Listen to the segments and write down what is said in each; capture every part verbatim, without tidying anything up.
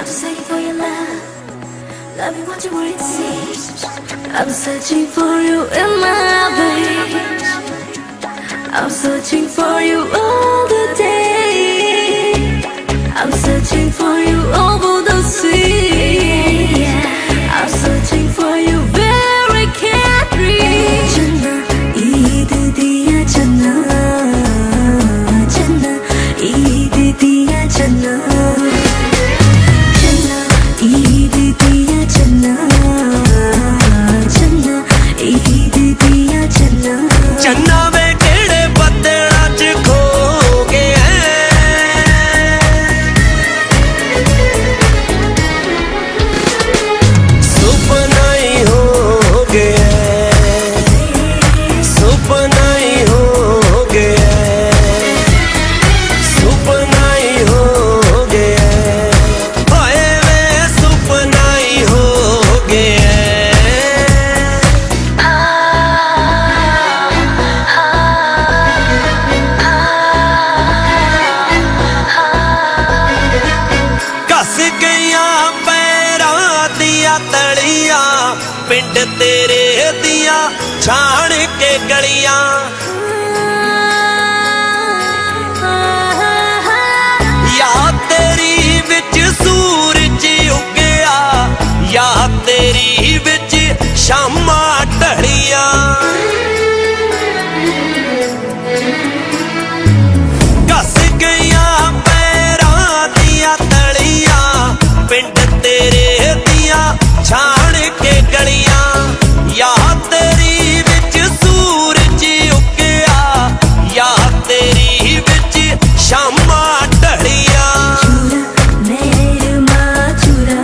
I'm just waiting for your love. Love you, want you more it seems. I'm searching for you in my veins. I'm searching for you all the day. I'm searching for you over the sea. I'm searching for you very carefree. Janna, Eid diya Janna, Janna, Eid diya Janna, Janna, Eid diya Janna, Janna, Eid diya Janna. Janna वे केड़े बदला च खो गया सुपना ही हो गया सुपना ही हो गया सुपना ही हो गया हाय वे सुपना ही हो गया पिंड तेरे दिया छाण के गलियां याद तेरी विच सूरज उगया याद तेरी विच शामा ढलियां कस गया पैरां दिया तलियां पिंड तेरे दिया छाण के गलियां याद तेरी विच सूरज उगया याद तेरी विच शामा ढलियां मेरे माँ चुरा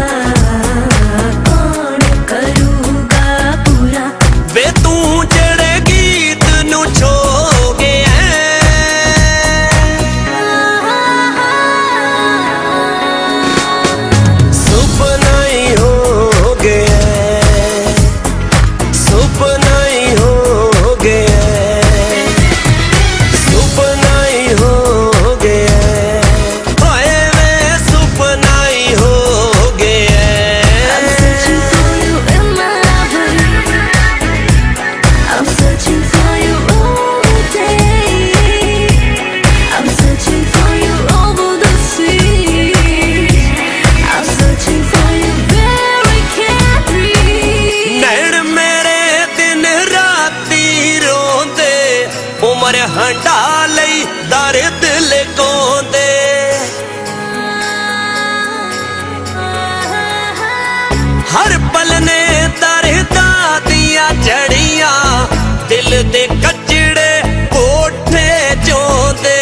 कौन करूँगा पूरा वे तू जड़े गीत नू छो गया सुपना ही हो गया सुपना ही हो गया सुपना ही हो गया हाय वे सुपना ही हो गया I'm searching for you in my veins. I'm searching for you all the day. I'm searching for you over the sea. I'm searching for you very carefree. नैन मेरे दिन राती रोंदे उमर हंडा लई दर्द लकोंदे हर पल ने दर्दा दिया जड़ियां दिल दे कचड़े कोठे चोंदे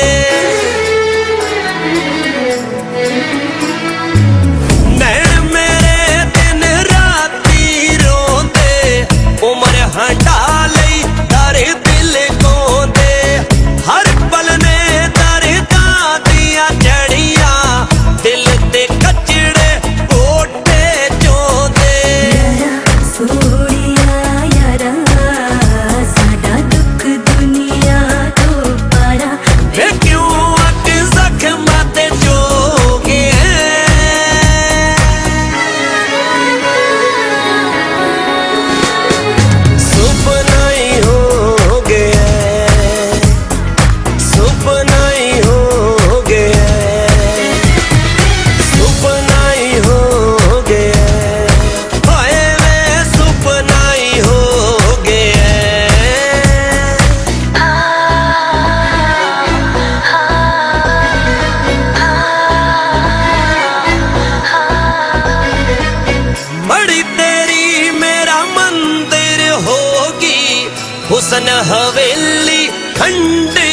नैन मेरे दिन राती रोंदे उमर हंडा लई दर्द लकोंदे हर पल ने दर्दा दिया जड़ियां दिल दे कचड़े कोठे चोंदे यारा सोड़िया यारा साडा दुख दुनिया तो पारा वे क्यों अक जख्मां ते जो गया सुपना ही हो गया सुपना ही हो गया सुपना ही हो गया हाय वे सुपना ही हो गया मड़ी तेरी मेरा मंदिर होगी हुस्न हवेली खंड